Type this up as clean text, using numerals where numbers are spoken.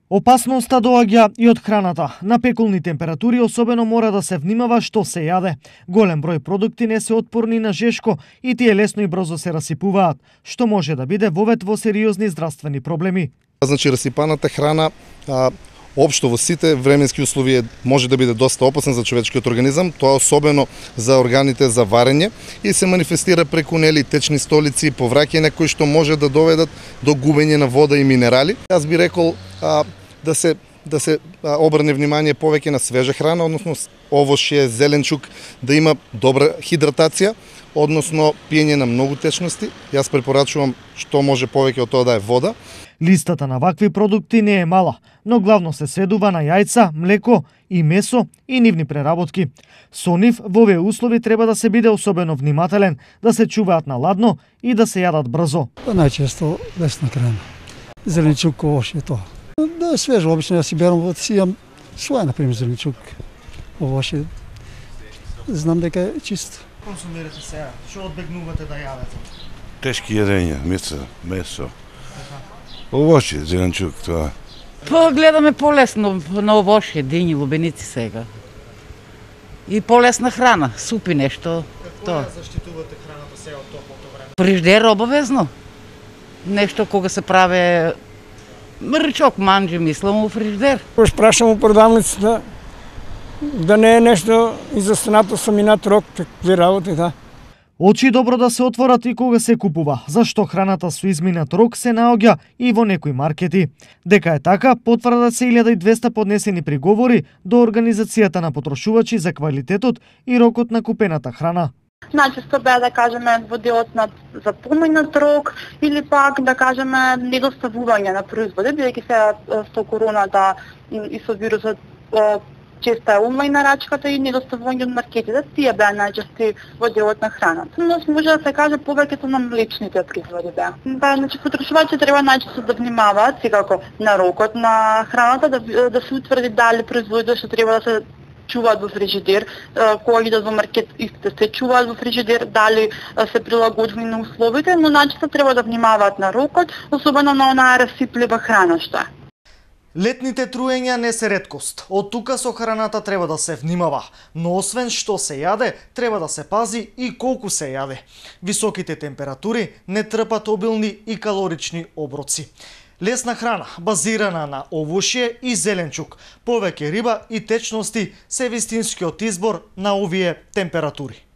Опасноста доаѓа и од храната. На пекулни температури особено мора да се внимава што се јаде. Голем број продукти не се отпорни на жешко и тие лесно и брзо се расипуваат, што може да биде вовет во сериозни здравствени проблеми. Значи расипаната храна општо во сите временски услови може да биде доста опасна за човечкиот организам, тоа особено за органите за варење и се манифестира преку течни столици, повраќање кои што може да доведат до губење на вода и минерали. Јас би рекол да се обрне внимание повеќе на свежа храна, односно овошје, зеленчук, да има добра хидратација, односно пиење на многу течности. Јас препорачувам што може повеќе од тоа да е вода. Листата на вакви продукти не е мала, но главно се сведува на јајца, млеко и месо и нивни преработки. Со нив во овие услови треба да се биде особено внимателен, да се чуваат на ладно и да се јадат брзо. Најчесто лесна храна. Зеленчук, овошје, тоа. Да е свежо, обично ја си берам, сијам своја, например, зеленчук, овошје. Знам дека е чисто. Консумирате сега, што одбегнувате да јадете? Тешки јадења, месо. Овошје, зеленчук, тоа. Гледаме полесно на овошје, дињи, лубеници сега. И полесна храна, супи нешто. Како ја заштитувате храната сега од топлото време? Фриждер обавезно. Нешто кога се праве рчок, манџи, мислам, у фриждер. Кој прашам у продавницата да не е нешто изостанато со минат рок, такви работи, да. Очи добро да се отворат и кога се купува, зашто храната со изминат рок се наоѓа и во некои маркети. Дека е така, потврдат се 1200 поднесени приговори до Организацијата на потрошувачи за квалитетот и рокот на купената храна. Најчесто бе да кажеме во делот на за поминат рок или пак да кажеме недоставување на производи, бидејќи се со короната и со вирусот честа е онлайн нарачката и недоставување од маркетите, тие беа најчести во делот на храната. Но може да се каже повеќето на млечните производи беа. Значи потрошувачи треба најчесто да внимаваат секако на рокот на храната, да се утврди дали производите што треба да се чуваат во фрижидер, кога идат во маркет истите се чуваат во фрижидер, дали се прилагодени на условите, но најчесто треба да внимаваат на рокот, особено на онаа расиплива храна што е. Летните труења не се реткост. Од тука со храната треба да се внимава, но освен што се јаде, треба да се пази и колку се јаде. Високите температури не трпат обилни и калорични оброци. Лесна храна, базирана на овошје и зеленчук, повеќе риба и течности се вистинскиот избор на овие температури.